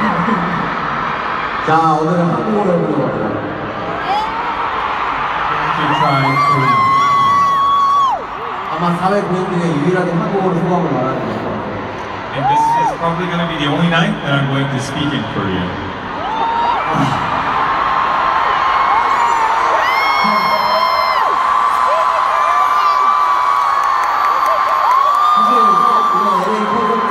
자, 오늘은 한국어로 해보려고 합니다. 아마 4회 공연 중에 유일하게 한국어로 소감을 말하는 것 같아요. And this is probably going to be the only night that I'm going to speak in Korean. 사실 이번 LA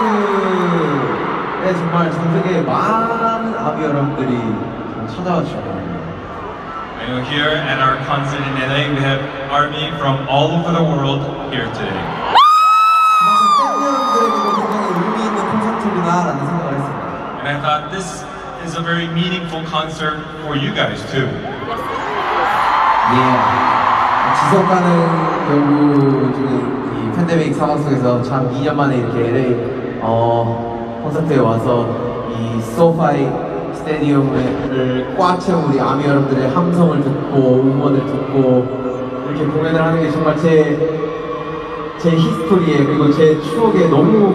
콘서트에 정말 전 세계 많은 아미 여러분들이 찾아와 주셨거든요. I know here at our concert in LA we have ARMY from all over the world here today. 사실 팬 여러분들에게도 굉장히 의미 있는 콘서트구나라는 생각을 했습니다. And I thought this is a very meaningful concert for you guys too. 예. 지속가는 결국 지금 이 팬데믹 상황 속에서 참 2년 만에 이렇게 LA 콘서트에 와서 이 소파이 스테디움을 꽉 채운 우리 아미 여러분들의 함성을 듣고 응원을 듣고 이렇게 공연을 하는 게 정말 제 히스토리에 그리고 제 추억에 너무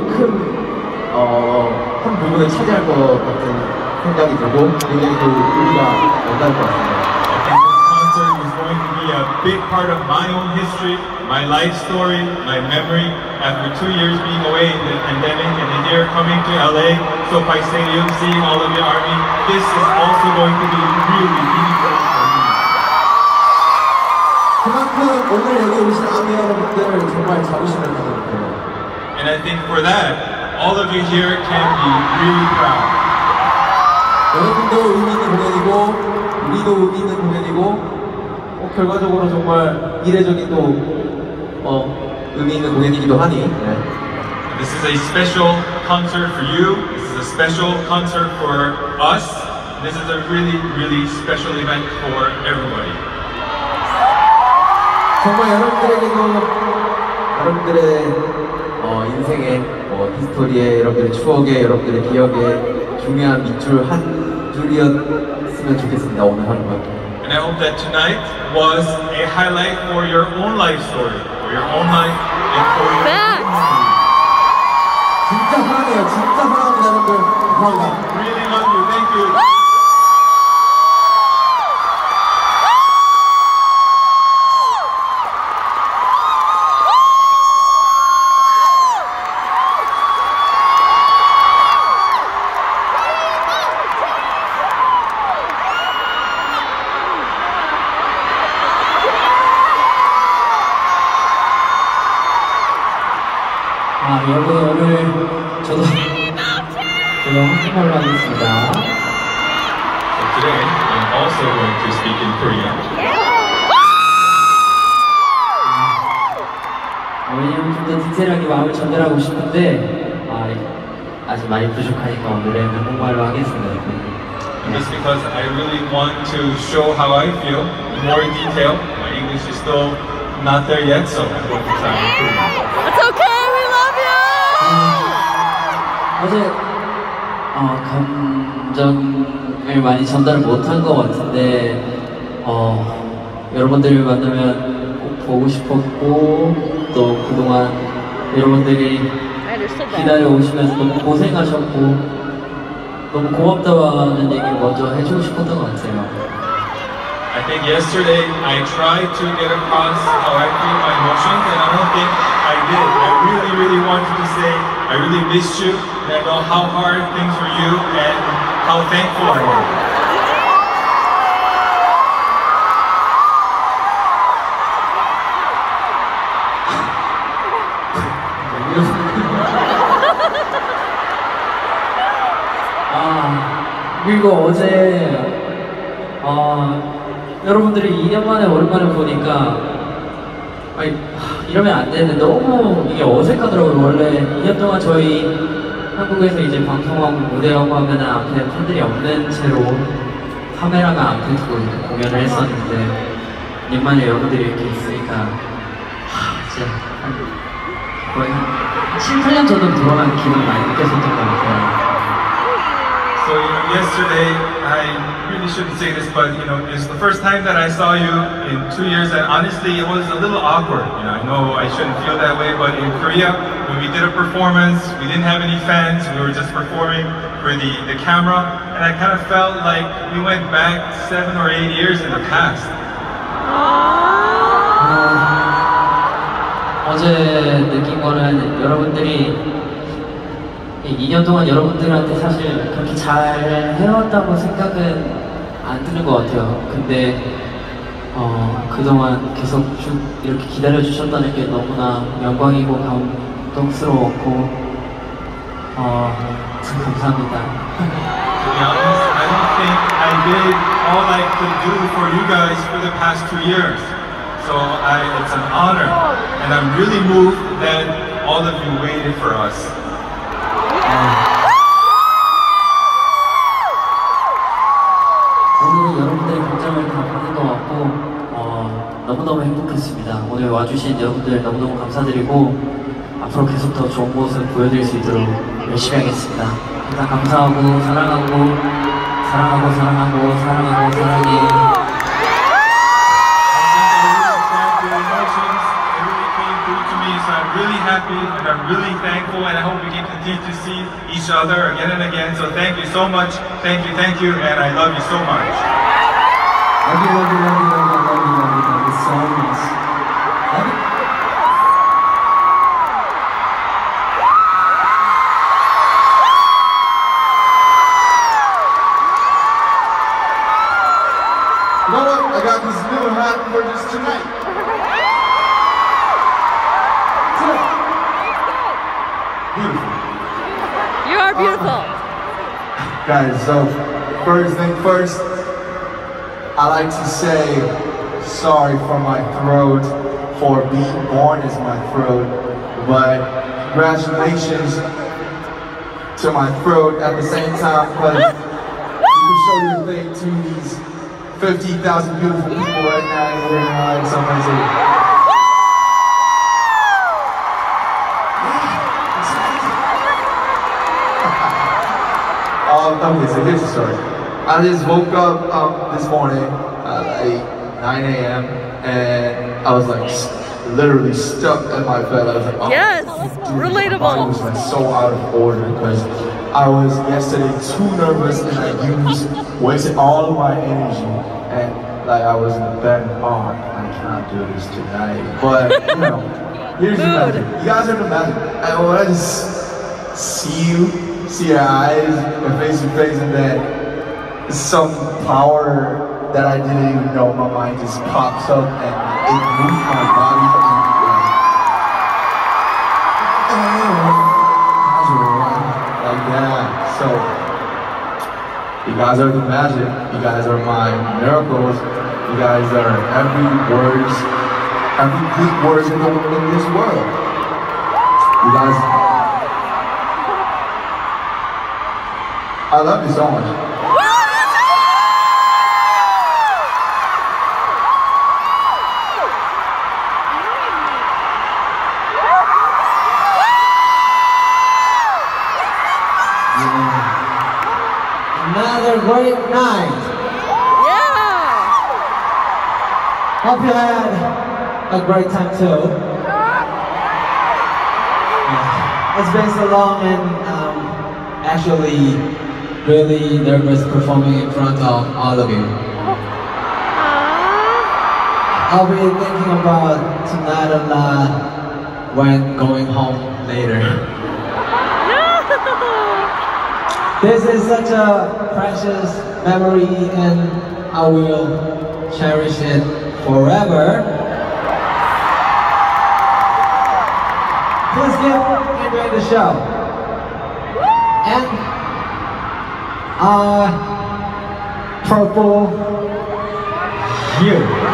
큰 부분을 차지할 것 같은 생각이 들고 굉장히 그 의미가 남다를 것 같습니다. Is going to be a big part of my own history, my life story, my memory. After 2 years being away in the pandemic and then here coming to LA, SoFi Stadium, seeing all of the ARMY, this is also going to be really meaningful for me. 그만큼 오늘 여기 오신 아미 여러분들 정말 자부심을 가져볼게요. And I think for that, all of you here can be really proud. 여러분도 의미 있는 공연이고 우리도 의미 있는 공연이고 결과적으로 정말 이례적인 또 의미 있는 공연이기도 하니 This is a special concert for you. This is a special concert for us. This is a really, really special event for everybody. 정말 여러분들에게도 여러분들의 인생의 히스토리에 여러분들의 추억에 여러분들의 기억에 중요한 밑줄 한 줄이었으면 좋겠습니다. 오늘 하루가. And I hope that tonight was a highlight for your own life story, for your own life, and for your own history. 진짜 사랑해요. 진짜 사랑합니다, 여러분들. 감사합니다. Really love you. Thank you. 여러분 오늘 저도 한국말로 하겠습니다. So today, I'm also going to speak in Korean. 왜냐면 좀 더 디테일하게 마음을 전달하고 싶은데 아직 많이 부족하니까 오늘은 한국말로 하겠습니다. Just because I really want to show how I feel in more detail. My English is still not there yet, so I'm going to try in Korean. It's okay, we love you! 어제 감정을 많이 전달 못한 것 같은데 여러분들을 만나면 꼭 보고 싶었고 또 그동안 여러분들이 기다려 오시면서 너무 고생하셨고 너무 고맙다는 얘기를 먼저 해주고 싶었던 것 같아요. I think yesterday I tried to get across how I feel my emotions, and I don't think I did. I really, really wanted to say I really missed you, and I know how hard things for you, and how thankful I am. 그리고 어제 여러분들이 2년 만에 오랜만에 보니까 이러면 안 되는데 너무 이게 어색하더라고요. 원래 2년 동안 저희 한국에서 이제 방송하고 무대하고 하면 앞에 팬들이 없는 채로 카메라가 앞에 두고 이렇게 공연을 했었는데 2년 만에 여러분들이 이렇게 있으니까 진짜 거의 한 7, 8년 전으로 돌아가는 기분이 많이 느껴졌던 것 같아요. So yesterday, I really shouldn't say this, but it's the first time that I saw you in 2 years, and honestly, it was a little awkward. I know I shouldn't feel that way, but in Korea, when we did a performance, we didn't have any fans, we were just performing for the camera, and I kind of felt like we went back 7 or 8 years in the past. 어제 느낀 거는 여러분들이 2년 동안 여러분들한테 사실 그렇게 잘 해왔다고 생각은 안 드는 것 같아요. 근데 그동안 계속 쭉 이렇게 기다려주셨다는 게 너무나 영광이고 감동스러웠고 참 감사합니다. To be honest, I don't think I did all I could do for you guys for the past 2 years. So it's an honor, and I'm really moved that all of you waited for us. 오늘은 여러분들의 감정을 다 받은 것 같고 너무너무 행복했습니다. 오늘 와주신 여러분들 너무너무 감사드리고 앞으로 계속 더 좋은 모습 보여드릴 수 있도록 열심히 하겠습니다. 항상 감사하고 사랑하고 사랑하고 사랑하고 사랑하고 사랑해. So I'm really happy and I'm really thankful, and I hope we can continue to see each other again and again. So thank you so much, thank you, and I love you so much. Love you, love you, love you, love you, love you, love you, love you so much. Love you. You know what? I got this new hat for just tonight. Beautiful. You are beautiful. Guys, so first thing first, I like to say sorry for my throat, for being born as my throat, but congratulations to my throat at the same time, because you can show your thing to these 50,000 beautiful people right now, and we're gonna like somebody say, okay, so here's the story. I just woke up this morning at like 9 a.m. and I was like literally stuck in my bed. I was like, oh, Yes, dude, relatable. My body was like so out of order because I was yesterday too nervous and I wasted all of my energy, and like I was in the bed and oh, I can't do this tonight. But you know, here's the magic. You guys are the magic. I want to just see your eyes, your face to face, and then some power that I didn't even know, my mind just pops up and it moves my body like that. So you guys are the magic, you guys are my miracles, you guys are every Greek word in this world. You guys, I love you so much. Another great night. Yeah. Hope you had a great time too. It's been so long and actually really nervous performing in front of all of you. I'll be thinking about tonight a lot when going home later. This is such a precious memory and I will cherish it forever. Please keep enjoying the show. And Purple You.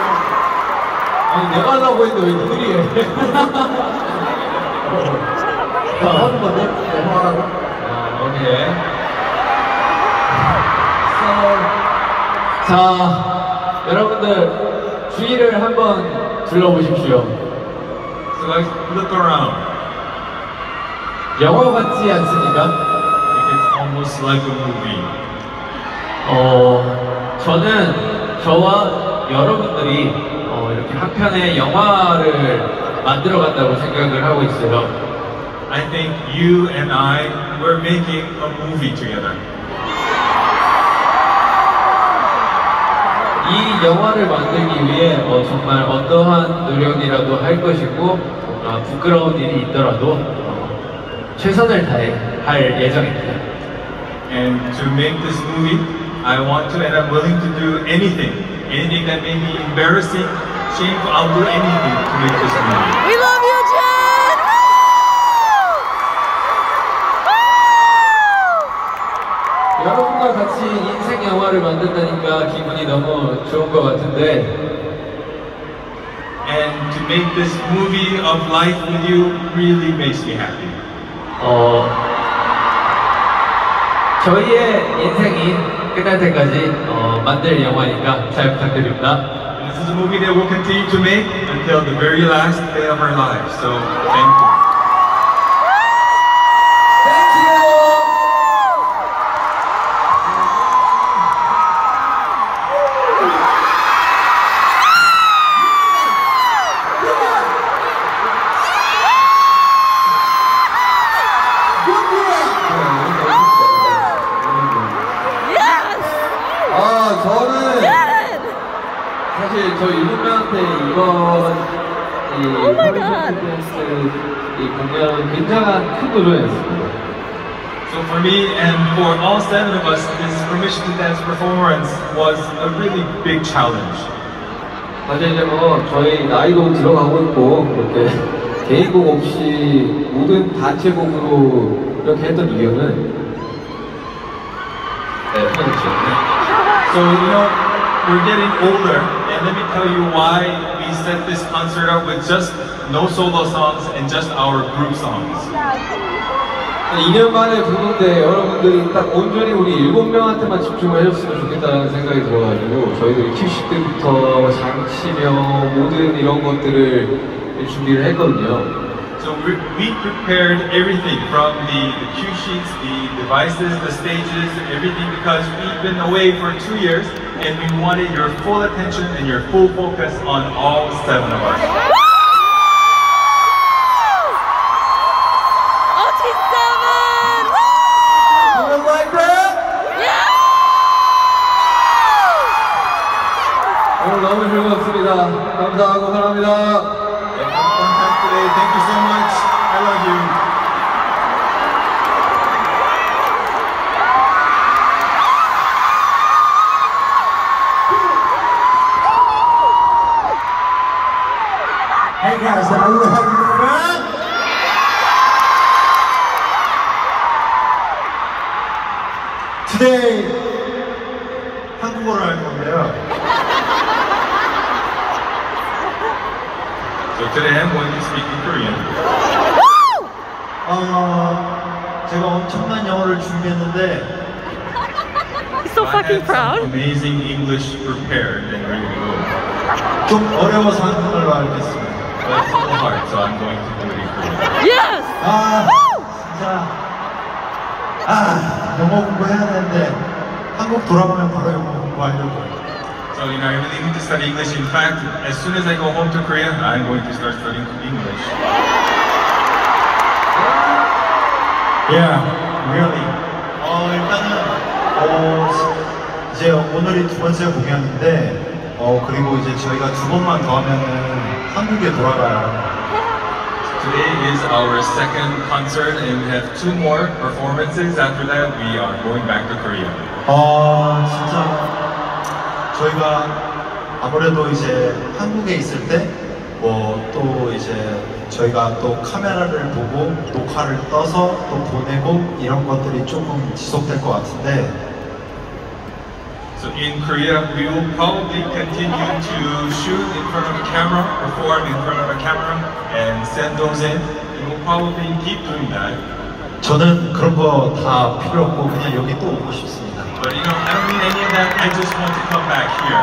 내가 하려고 했는데 왜 니들이 해? 하는 건데? 영화라고? 오케이. 자, 여러분들 주위를 한번 둘러보십시오. So let's look around. 영화 같지 않습니까? It's almost like a movie. 저는 저와 여러분들이 이렇게 한 편의 영화를 만들어 간다고 생각을 하고 있어요. I think you and I were making a movie together. 이 영화를 만들기 위해 정말 어떠한 노력이라도 할 것이고 부끄러운 일이 있더라도 최선을 다해 할 예정입니다. And to make this movie, I want to and I'm willing to do anything. Anything that may be embarrassing, shameful, I'll do anything to make this movie. We love you, Jen! 여러분과 같이 인생 영화를 만든다니까 기분이 너무 좋은 것 같은데 And to make this movie of life with you really makes me happy. 저희의 인생이 끝날 때까지 만들 영화니까 잘 부탁드립니다. And this is a movie that we'll continue to make until the very last day of our lives. So thank you. Thank you. Yes! 저는 Jen! 사실 저 일곱 명한테 이번 이 Oh my God. 댄스 이 공연 굉장한 큰 도전이었습니다. So for me and for all 7 of us, this Permission to Dance performance was a really big challenge. 사실 이제 뭐 저희 나이도 들어가고 있고 이렇게 개인곡 없이 모든 단체곡으로 이렇게 했던 이유는 So we're getting older, and let me tell you why we set this concert up with just no solo songs and just our group songs. 2년 만에 부르는데 여러분들이 딱 온전히 우리 7명한테만 집중을 해줬으면 좋겠다는 생각이 들어가지고 저희들이 큐식 때부터 장치며 모든 이런 것들을 준비를 했거든요. So we prepared everything from the cue sheets, the devices, the stages, everything because we've been away for 2 years and we wanted your full attention and your full focus on all 7 of us. OT7! You like that? Yeah! 오늘 너무 즐거웠습니다. 감사하고 사랑합니다. Today, thank you so much. I love you. Hey guys, are you having fun? Today 한국어를 할 건데요. So today I'm going to speak in Korean. 제가 엄청난 영어를 준비했는데 He's so I fucking had some proud. amazing English prepared and ready to go. 좀 어려워서 한국어로 하겠습니다. But it's a little hard, so I'm going to do it in Korean. Yes! 진짜 영어 공부해야 되는데 한국 돌아오면 바로 영어 공부하려고요. So, I really need to study English. In fact, as soon as I go home to Korea, I'm going to start studying English. Yeah, really. 일단은 이제 오늘이 2번째 공연인데 그리고 이제 저희가 2번만 더 하면은 한국에 돌아가요. Today is our second concert, and we have 2 more performances. After that, we are going back to Korea. 진짜 저희가 아무래도 이제 한국에 있을 때 또 이제 저희가 또 카메라를 보고 녹화를 떠서 또 보내고 이런 것들이 조금 지속될 것 같은데 So in Korea, we will probably continue to shoot in front of a camera, perform in front of a camera, and send those in. And we'll probably keep doing that. 저는 그런 거 다 필요 없고 그냥 여기 또 오고 싶습니다. But I don't need any of that. I just want to come back here.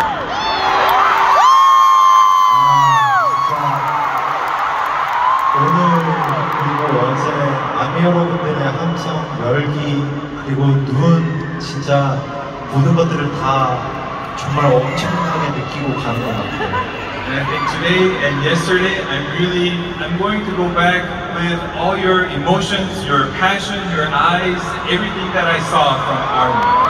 오늘 그리고 어제 아미 여러분들의 함성, 열기 그리고 눈 진짜 모든 것들을 다 정말 엄청나게 느끼고 가는 것 같아요. And I think today and yesterday, I'm going to go back with all your emotions, your passion, your eyes, everything that I saw from ARMY.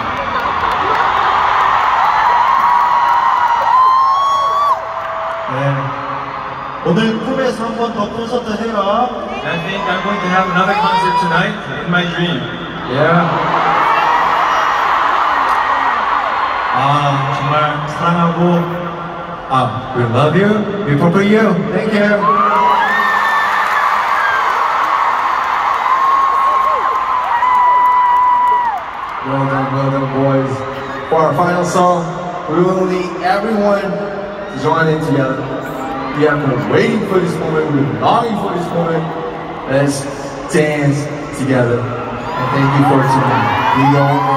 네. 오늘 꿈에서 한 번 더 콘서트 해요. And I think I'm going to have another concert tonight in my dream. Yeah. 정말 사랑하고 We love you. We prefer you. Thank you. Well done, boys. For our final song, we will need everyone to join in together. We have been waiting for this moment. We've been longing for this moment. Let's dance together. And thank you for tuning in. We don't